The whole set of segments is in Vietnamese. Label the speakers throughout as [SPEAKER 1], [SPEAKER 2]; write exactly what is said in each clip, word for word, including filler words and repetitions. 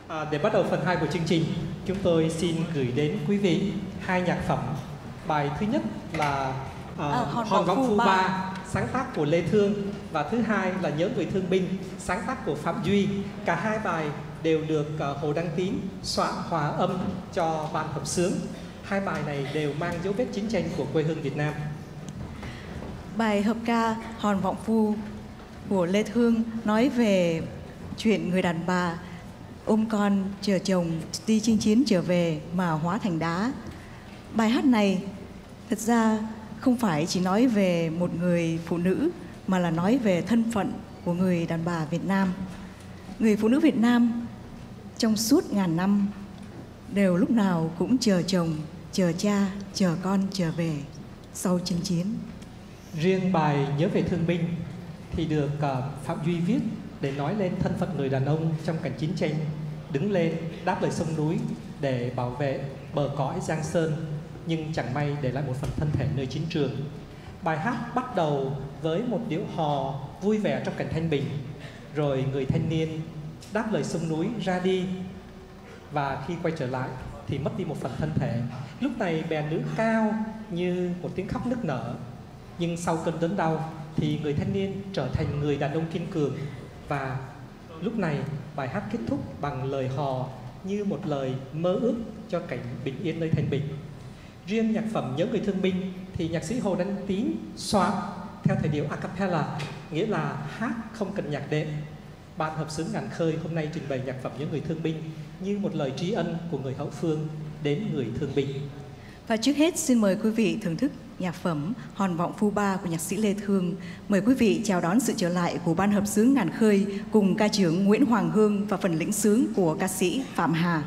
[SPEAKER 1] À, để bắt đầu phần hai của chương trình, chúng tôi xin gửi đến quý vị hai nhạc phẩm. Bài thứ nhất là uh,
[SPEAKER 2] à,
[SPEAKER 1] Hòn Võng Phu Ba, sáng tác của Lê Thương, và thứ hai là Nhớ Người Thương Binh, sáng tác của Phạm Duy. Cả hai bài đều được uh, Hồ Đăng Tín soạn hòa âm cho ban hợp xướng. Hai bài này đều mang dấu vết chiến tranh của quê hương Việt Nam.
[SPEAKER 2] Bài hợp ca Hòn Võng Phu của Lê Thương nói về chuyện người đàn bà ôm con chờ chồng đi chinh chiến trở về mà hóa thành đá. Bài hát này thật ra không phải chỉ nói về một người phụ nữ mà là nói về thân phận của người đàn bà Việt Nam. Người phụ nữ Việt Nam trong suốt ngàn năm đều lúc nào cũng chờ chồng, chờ cha, chờ con trở về sau chinh chiến.
[SPEAKER 1] Riêng bài Nhớ Về Thương Binh thì được uh, Phạm Duy viết để nói lên thân phận người đàn ông trong cảnh chiến tranh, đứng lên đáp lời sông núi để bảo vệ bờ cõi Giang Sơn, nhưng chẳng may để lại một phần thân thể nơi chiến trường. Bài hát bắt đầu với một điệu hò vui vẻ trong cảnh thanh bình, rồi người thanh niên đáp lời sông núi ra đi, và khi quay trở lại thì mất đi một phần thân thể. Lúc này bè nữ cao như một tiếng khóc nức nở, nhưng sau cơn đớn đau thì người thanh niên trở thành người đàn ông kiên cường. Và lúc này bài hát kết thúc bằng lời hò như một lời mơ ước cho cảnh bình yên nơi thanh bình. Riêng nhạc phẩm Nhớ Người Thương Binh thì nhạc sĩ Hồ Đăng Tín soạn theo thời điệu a cappella, nghĩa là hát không cần nhạc đệm. Ban hợp xướng Ngàn Khơi hôm nay trình bày nhạc phẩm Nhớ Người Thương Binh như một lời tri ân của người hậu phương đến người thương binh.
[SPEAKER 2] Và trước hết xin mời quý vị thưởng thức nhạc phẩm Hòn Võng Phu Ba của nhạc sĩ Lê Thương. Mời quý vị chào đón sự trở lại của ban hợp xướng Ngàn Khơi cùng ca trưởng Nguyễn Hoàng Hương và phần lĩnh xướng của ca sĩ Phạm Hà.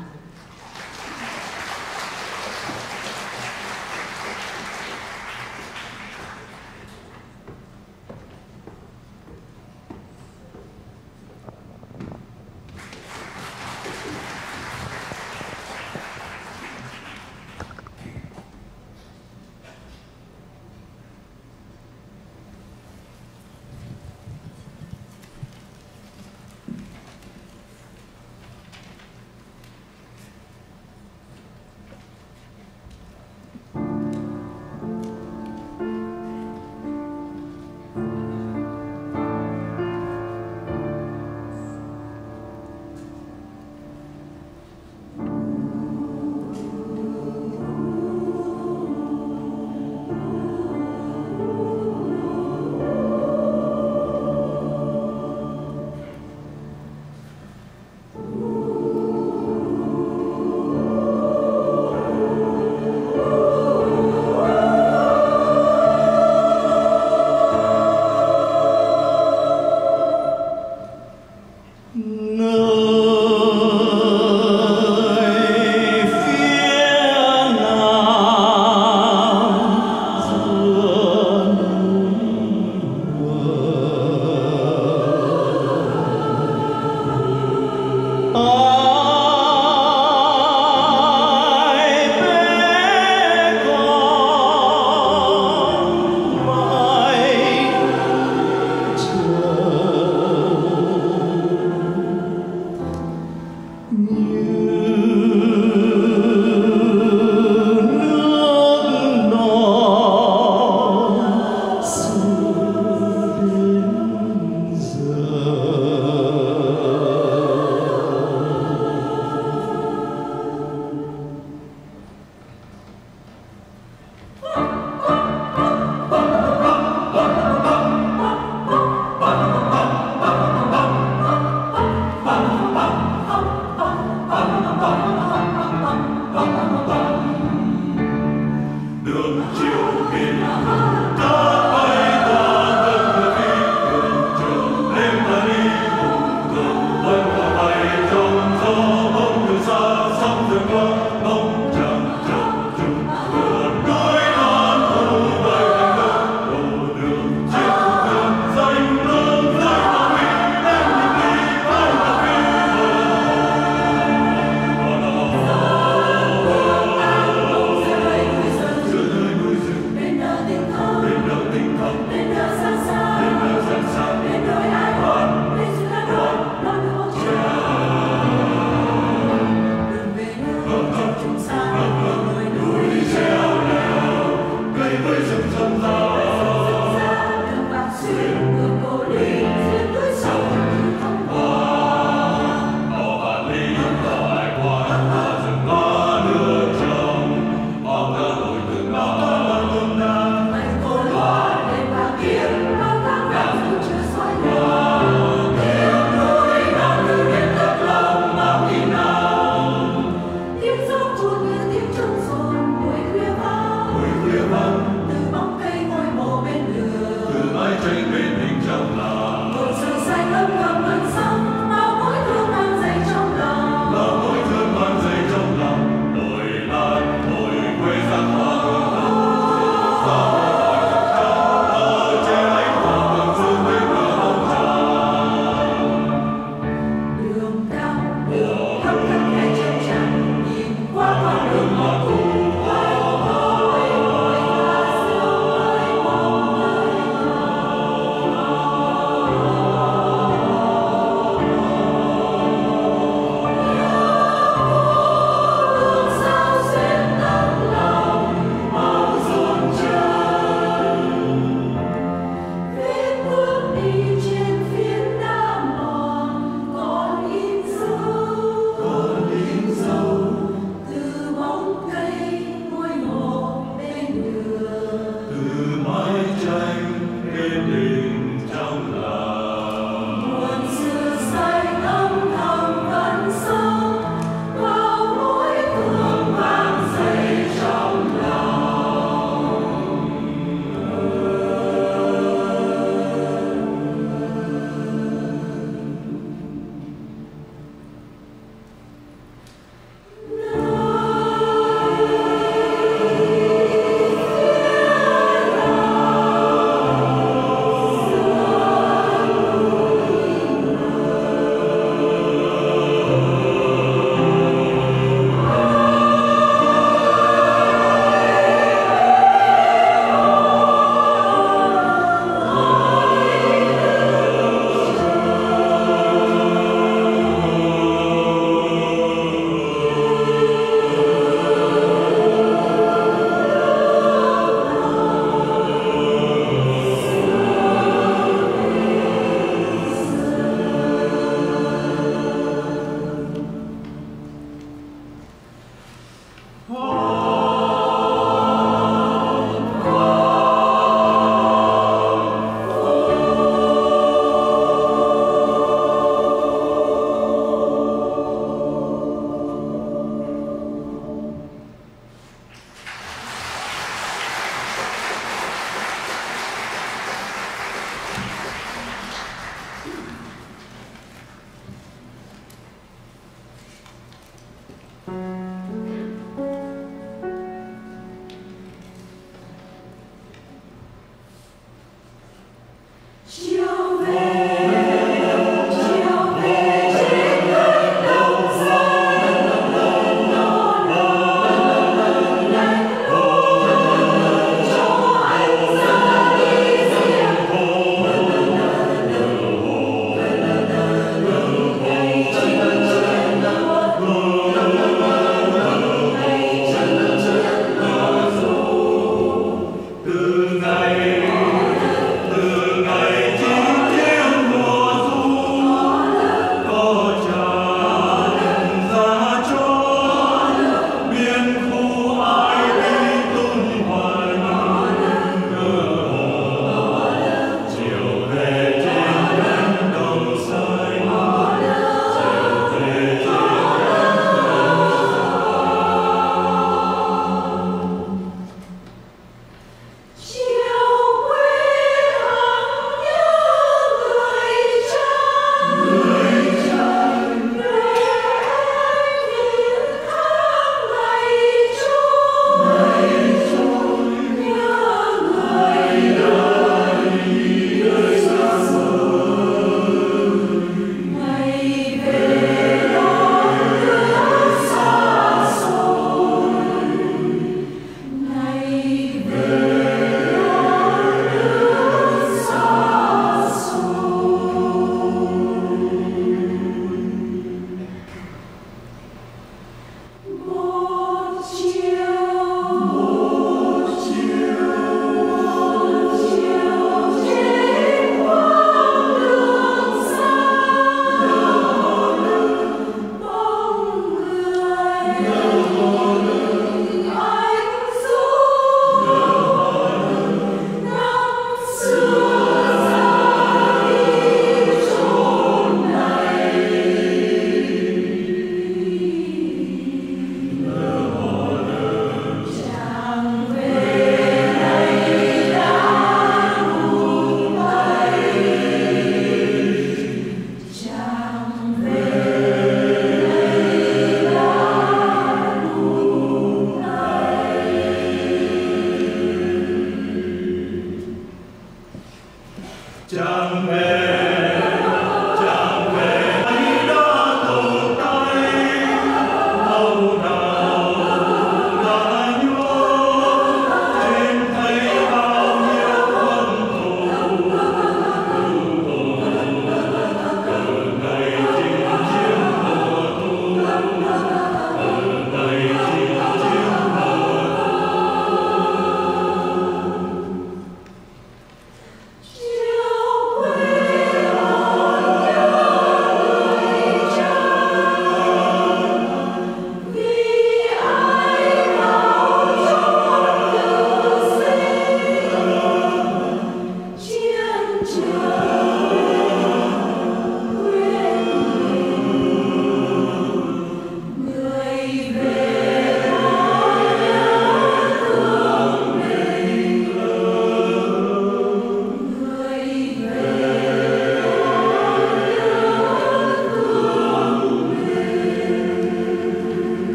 [SPEAKER 3] Hãy subscribe cho kênh Ghiền Mì Gõ để không bỏ lỡ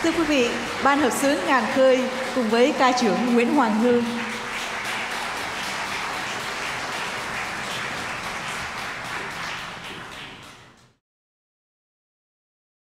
[SPEAKER 2] Thưa quý vị, Ban hợp xướng Ngàn Khơi cùng với ca trưởng Nguyễn Hoàng Hương